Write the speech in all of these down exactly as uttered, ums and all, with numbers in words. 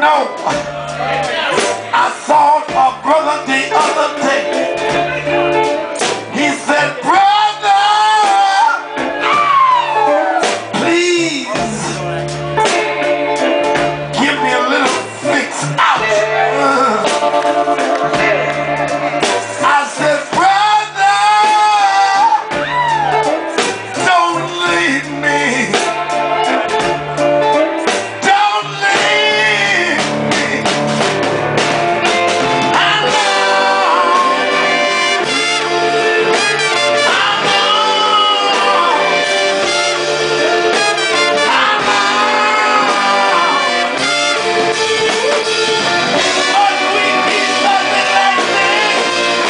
know. I saw a brother the other day. He said, brother, please give me a little fix out. I said, brother, don't leave me. Don't leave me. I know. I know. I know. But we keep something like this.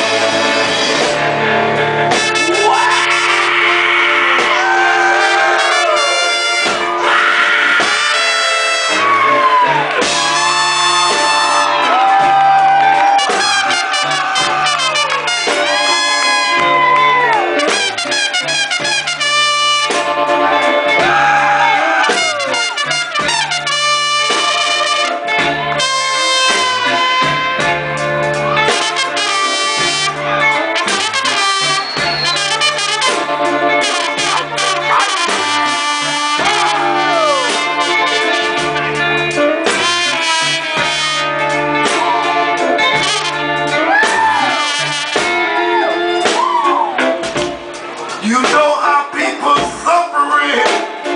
You know how people suffering.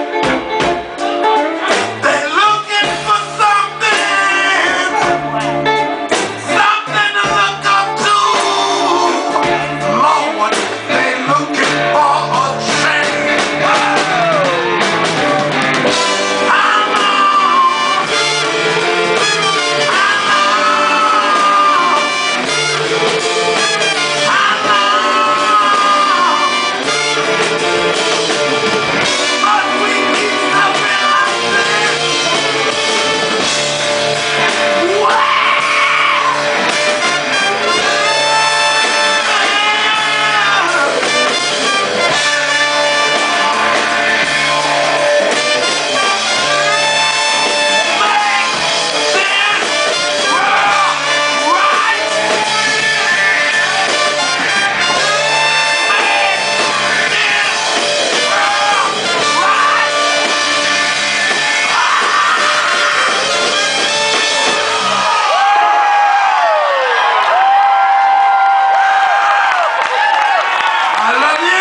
They looking for something, something to look up to. Lord, they looking for a change. I know. I know. I know. But we keep something like this. I love you.